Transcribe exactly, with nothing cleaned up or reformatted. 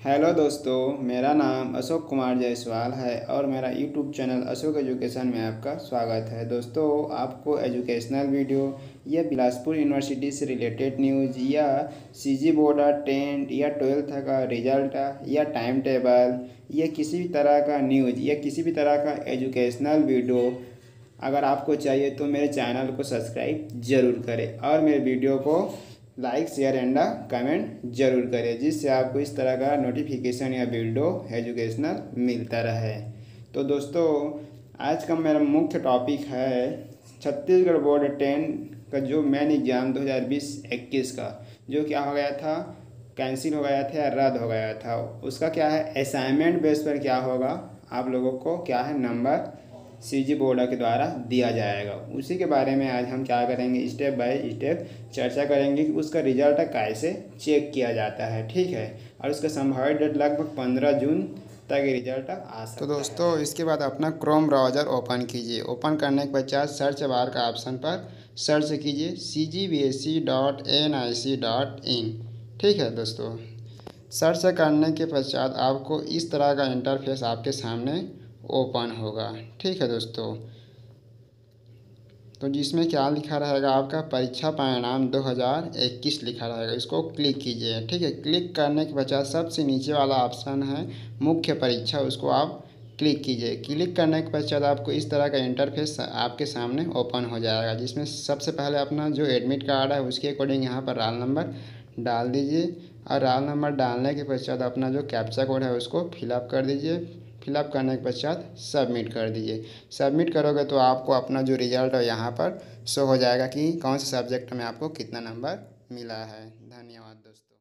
Hello दोस्तों, मेरा नाम अशोक कुमार जायसवाल है और मेरा यूट्यूब चैनल अशोक एजुकेशन में आपका स्वागत है। दोस्तों, आपको एजुकेशनल वीडियो या बिलासपुर यूनिवर्सिटी से रिलेटेड न्यूज़ या सीजी बोर्ड टेंथ या ट्वेल्थ का रिजल्ट या टाइम टेबल या किसी भी तरह का न्यूज़ या किसी भी तरह का एजुकेशनल वीडियो अगर आपको चाहिए तो मेरे चैनल को सब्सक्राइब ज़रूर करें और मेरे वीडियो को लाइक शेयर एंड कमेंट जरूर करें, जिससे आपको इस तरह का नोटिफिकेशन या वीडियो एजुकेशनल मिलता रहे। तो दोस्तों, आज का मेरा मुख्य टॉपिक है छत्तीसगढ़ बोर्ड टेन का जो मेन एग्ज़ाम दो हज़ार बीस इक्कीस का जो क्या हो गया था, कैंसिल हो गया था या रद्द हो गया था। उसका क्या है, असाइनमेंट बेस पर क्या होगा, आप लोगों को क्या है नंबर सीजी बोर्ड के द्वारा दिया जाएगा। उसी के बारे में आज हम क्या करेंगे, स्टेप बाय स्टेप चर्चा करेंगे कि उसका रिजल्ट कैसे चेक किया जाता है। ठीक है, और उसका संभावित डेट लगभग पंद्रह जून तक रिजल्ट आ सकता है। तो दोस्तों, इसके बाद अपना क्रोम ब्राउज़र ओपन कीजिए। ओपन करने के पश्चात सर्च बार का ऑप्शन पर सर्च कीजिए C G B S E dot N I C dot in. ठीक है दोस्तों, सर्च करने के पश्चात आपको इस तरह का इंटरफेस आपके सामने ओपन होगा। ठीक है दोस्तों, तो जिसमें क्या लिखा रहेगा, आपका परीक्षा परिणाम दो हज़ार इक्कीस लिखा रहेगा। इसको क्लिक कीजिए। ठीक है, क्लिक करने के पश्चात सबसे नीचे वाला ऑप्शन है मुख्य परीक्षा, उसको आप क्लिक कीजिए। क्लिक करने के पश्चात आपको इस तरह का इंटरफेस आपके सामने ओपन हो जाएगा, जिसमें सबसे पहले अपना जो एडमिट कार्ड है उसके अकॉर्डिंग यहाँ पर रोल नंबर डाल दीजिए और रोल नंबर डालने के पश्चात अपना जो कैप्चा कोड है उसको फिलअप कर दीजिए। फिलअप करने के पश्चात सबमिट कर दीजिए। सबमिट करोगे तो आपको अपना जो रिज़ल्ट है यहाँ पर शो हो जाएगा कि कौन से सब्जेक्ट में आपको कितना नंबर मिला है। धन्यवाद दोस्तों।